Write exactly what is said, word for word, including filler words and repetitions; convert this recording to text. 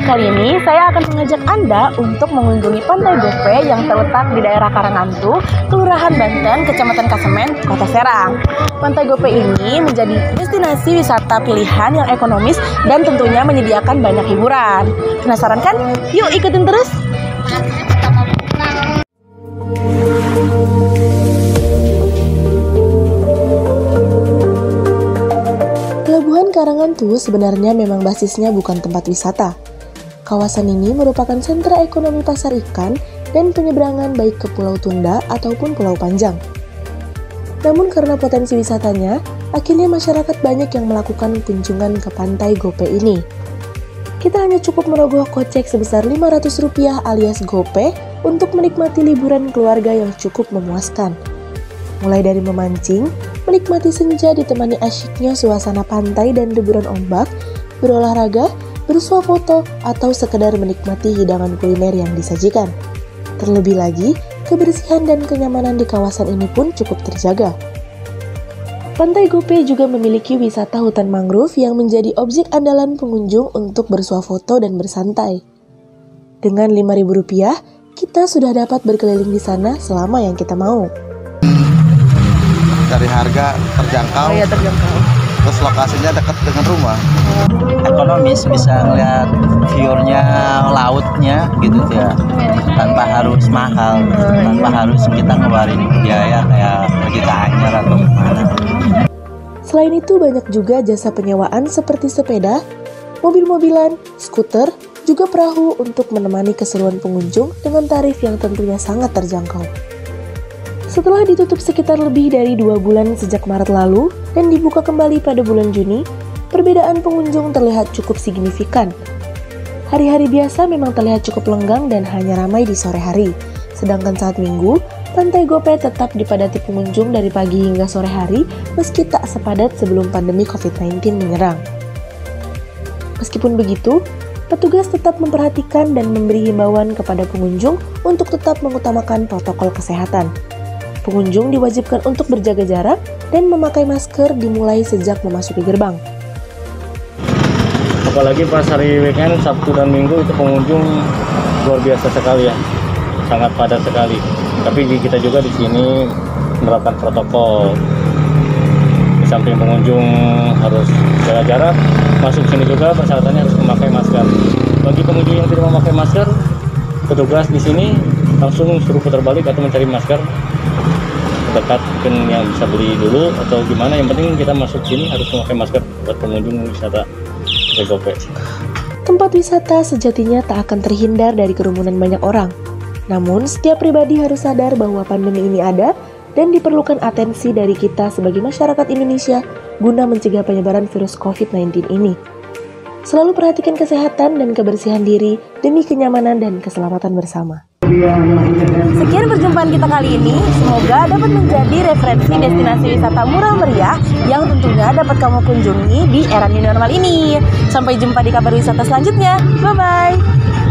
Kali ini saya akan mengajak Anda untuk mengunjungi Pantai Gope yang terletak di daerah Karangantu, Kelurahan Banten, Kecamatan Kasemen, Kota Serang. Pantai Gope ini menjadi destinasi wisata pilihan yang ekonomis dan tentunya menyediakan banyak hiburan. Penasaran kan? Yuk ikutin terus! Pelabuhan Karangantu sebenarnya memang basisnya bukan tempat wisata. Kawasan ini merupakan sentra ekonomi pasar ikan dan penyeberangan baik ke Pulau Tunda ataupun Pulau Panjang. Namun karena potensi wisatanya, akhirnya masyarakat banyak yang melakukan kunjungan ke Pantai Gope ini. Kita hanya cukup merogoh kocek sebesar lima ratus rupiah alias gope untuk menikmati liburan keluarga yang cukup memuaskan. Mulai dari memancing, menikmati senja ditemani asyiknya suasana pantai dan deburan ombak, berolahraga, bersuah foto, atau sekedar menikmati hidangan kuliner yang disajikan. Terlebih lagi, kebersihan dan kenyamanan di kawasan ini pun cukup terjaga. Pantai Gope juga memiliki wisata hutan mangrove yang menjadi objek andalan pengunjung untuk bersuah foto dan bersantai. Dengan lima ribu rupiah, kita sudah dapat berkeliling di sana selama yang kita mau. Dari harga terjangkau, Oh ya, terjangkau. Terus lokasinya dekat dengan rumah. Ekonomis, bisa ngeliat view-nya, lautnya gitu ya, tanpa harus mahal, tanpa harus kita ngeluarin biaya kayak pergi ke Anyar atau kemana. Selain itu banyak juga jasa penyewaan seperti sepeda, mobil-mobilan, skuter, juga perahu untuk menemani keseruan pengunjung dengan tarif yang tentunya sangat terjangkau. Setelah ditutup sekitar lebih dari dua bulan sejak Maret lalu dan dibuka kembali pada bulan Juni, perbedaan pengunjung terlihat cukup signifikan. Hari-hari biasa memang terlihat cukup lenggang dan hanya ramai di sore hari. Sedangkan saat Minggu, Pantai Gope tetap dipadati pengunjung dari pagi hingga sore hari meski tak sepadat sebelum pandemi covid sembilan belas menyerang. Meskipun begitu, petugas tetap memperhatikan dan memberi himbauan kepada pengunjung untuk tetap mengutamakan protokol kesehatan. Pengunjung diwajibkan untuk berjaga jarak dan memakai masker dimulai sejak memasuki gerbang. Apalagi pas hari weekend, Sabtu dan Minggu itu pengunjung luar biasa sekali ya, sangat padat sekali. Tapi kita juga di sini menerapkan protokol. Di samping pengunjung harus jaga jarak, masuk sini juga persyaratannya harus memakai masker. Bagi pengunjung yang tidak memakai masker, petugas di sini langsung suruh putar balik atau mencari masker dekat, mungkin yang bisa beli dulu atau gimana. Yang penting kita masuk sini harus memakai masker buat pengunjung wisata Pantai Gope. Tempat wisata sejatinya tak akan terhindar dari kerumunan banyak orang. Namun, setiap pribadi harus sadar bahwa pandemi ini ada dan diperlukan atensi dari kita sebagai masyarakat Indonesia guna mencegah penyebaran virus covid sembilan belas ini. Selalu perhatikan kesehatan dan kebersihan diri demi kenyamanan dan keselamatan bersama. Sekian perjumpaan kita kali ini, semoga dapat menjadi referensi destinasi wisata murah meriah yang tentunya dapat kamu kunjungi di era new normal ini. Sampai jumpa di kabar wisata selanjutnya, bye-bye!